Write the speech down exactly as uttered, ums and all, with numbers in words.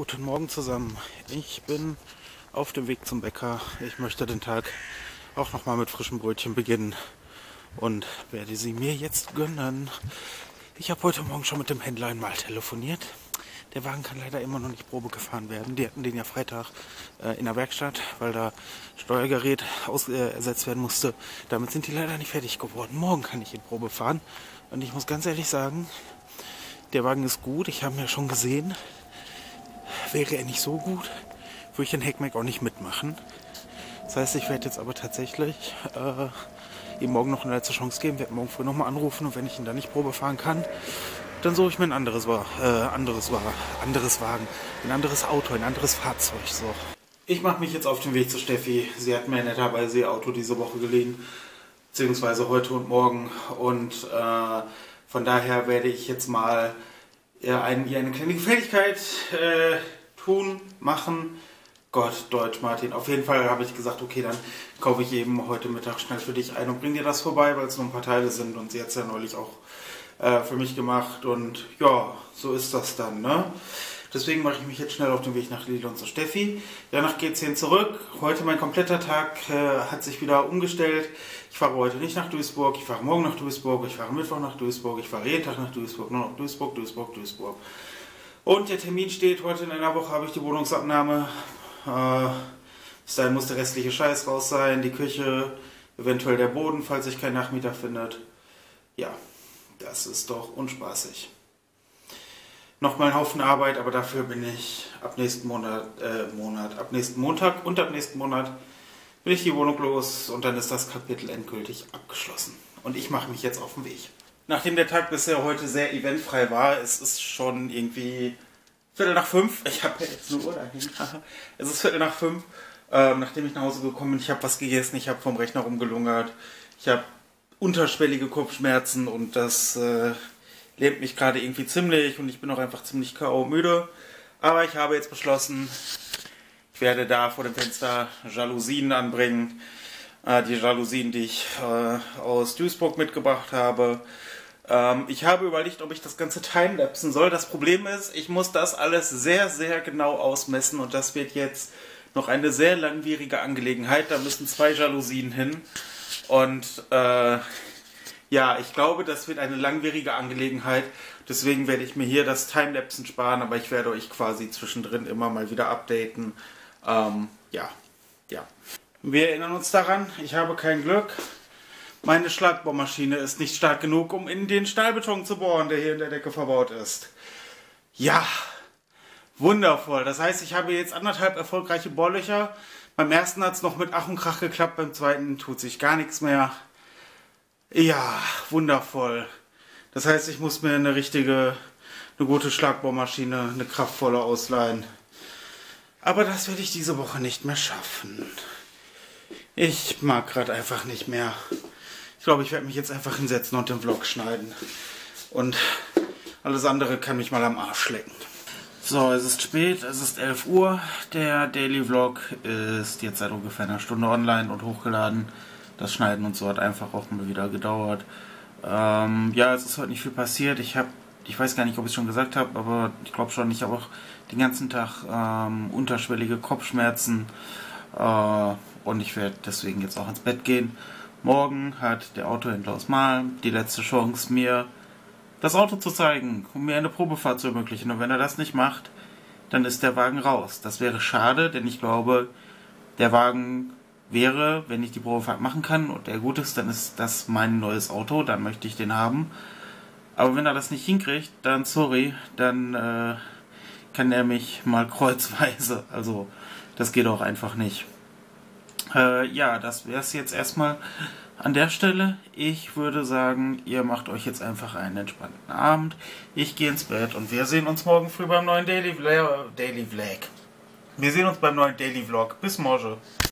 Guten Morgen zusammen. Ich bin auf dem Weg zum Bäcker. Ich möchte den Tag auch nochmal mit frischen Brötchen beginnen und werde sie mir jetzt gönnen. Ich habe heute Morgen schon mit dem Händler einmal telefoniert. Der Wagen kann leider immer noch nicht Probe gefahren werden. Die hatten den ja Freitag äh, in der Werkstatt, weil da Steuergerät aus, äh, ersetzt werden musste. Damit sind die leider nicht fertig geworden. Morgen kann ich in Probe fahren. Und ich muss ganz ehrlich sagen, der Wagen ist gut. Ich habe ihn ja schon gesehen. Wäre er nicht so gut, würde ich den Heckmeck auch nicht mitmachen. Das heißt, ich werde jetzt aber tatsächlich äh, ihm morgen noch eine letzte Chance geben, werde morgen früh nochmal anrufen und wenn ich ihn dann nicht Probe fahren kann, dann suche ich mir ein anderes, äh, anderes, anderes Wagen, ein anderes Auto, ein anderes Fahrzeug. So. Ich mache mich jetzt auf den Weg zu Steffi. Sie hat mir netterweise ihr Auto diese Woche geliehen, beziehungsweise heute und morgen. Und äh, von daher werde ich jetzt mal ihr eine, ihr eine kleine Gefälligkeit äh, tun, machen. Gott, Deutsch, Martin. Auf jeden Fall habe ich gesagt, okay, dann kaufe ich eben heute Mittag schnell für dich ein und bring dir das vorbei, weil es nur ein paar Teile sind und sie hat es ja neulich auch äh, für mich gemacht und ja, so ist das dann, ne? Deswegen mache ich mich jetzt schnell auf den Weg nach Lidl und zu Steffi. Danach geht es hin zurück. Heute mein kompletter Tag äh, hat sich wieder umgestellt. Ich fahre heute nicht nach Duisburg, ich fahre morgen nach Duisburg, ich fahre Mittwoch nach Duisburg, ich fahre jeden Tag nach Duisburg, nur noch Duisburg, Duisburg, Duisburg. Und der Termin steht, heute in einer Woche habe ich die Wohnungsabnahme. Äh, bis dahin muss der restliche Scheiß raus sein, die Küche, eventuell der Boden, falls sich kein Nachmieter findet. Ja, das ist doch unspaßig. Nochmal ein Haufen Arbeit, aber dafür bin ich ab nächsten Monat, äh, Monat, ab nächsten Montag und ab nächsten Monat bin ich die Wohnung los und dann ist das Kapitel endgültig abgeschlossen. Und ich mache mich jetzt auf den Weg. Nachdem der Tag bisher heute sehr eventfrei war, es ist schon irgendwie Viertel nach fünf. Ich habe ja jetzt eine Uhr dahin. Es ist Viertel nach fünf. Ähm, nachdem ich nach Hause gekommen bin, ich habe was gegessen, ich habe vom Rechner rumgelungert. Ich habe unterschwellige Kopfschmerzen und das äh, lähmt mich gerade irgendwie ziemlich und ich bin auch einfach ziemlich K O müde. Aber ich habe jetzt beschlossen, ich werde da vor dem Fenster Jalousien anbringen. Äh, die Jalousien, die ich äh, aus Duisburg mitgebracht habe. Ähm, ich habe überlegt, ob ich das Ganze timelapsen soll. Das Problem ist, ich muss das alles sehr, sehr genau ausmessen und das wird jetzt noch eine sehr langwierige Angelegenheit. Da müssen zwei Jalousien hin und äh, ja, ich glaube, das wird eine langwierige Angelegenheit. Deswegen werde ich mir hier das Timelapsen sparen, aber ich werde euch quasi zwischendrin immer mal wieder updaten. Ähm, ja, ja. Wir erinnern uns daran, ich habe kein Glück. Meine Schlagbohrmaschine ist nicht stark genug, um in den Stahlbeton zu bohren, der hier in der Decke verbaut ist. Ja, wundervoll. Das heißt, ich habe jetzt anderthalb erfolgreiche Bohrlöcher. Beim ersten hat es noch mit Ach und Krach geklappt, beim zweiten tut sich gar nichts mehr. Ja, wundervoll. Das heißt, ich muss mir eine richtige, eine gute Schlagbohrmaschine, eine kraftvolle ausleihen. Aber das werde ich diese Woche nicht mehr schaffen. Ich mag gerade einfach nicht mehr. Ich glaube, ich werde mich jetzt einfach hinsetzen und den Vlog schneiden. Und alles andere kann mich mal am Arsch lecken. So, es ist spät, es ist elf Uhr. Der Daily Vlog ist jetzt seit ungefähr einer Stunde online und hochgeladen. Das Schneiden und so hat einfach auch mal wieder gedauert. Ähm, ja, es ist heute nicht viel passiert. Ich habe, ich weiß gar nicht, ob ich es schon gesagt habe, aber ich glaube schon, ich habe auch den ganzen Tag ähm, unterschwellige Kopfschmerzen. Äh, und ich werde deswegen jetzt auch ins Bett gehen. Morgen hat der Autohändler aus Mahl die letzte Chance, mir das Auto zu zeigen, um mir eine Probefahrt zu ermöglichen. Und wenn er das nicht macht, dann ist der Wagen raus. Das wäre schade, denn ich glaube, der Wagen wäre, wenn ich die Probefahrt machen kann und er gut ist, dann ist das mein neues Auto, dann möchte ich den haben. Aber wenn er das nicht hinkriegt, dann sorry, dann äh, kann er mich mal kreuzweise. Also das geht auch einfach nicht. Äh, ja, das wäre es jetzt erstmal an der Stelle. Ich würde sagen, ihr macht euch jetzt einfach einen entspannten Abend. Ich gehe ins Bett und wir sehen uns morgen früh beim neuen Daily Vlog. Daily Vlog. Wir sehen uns beim neuen Daily Vlog. Bis morgen.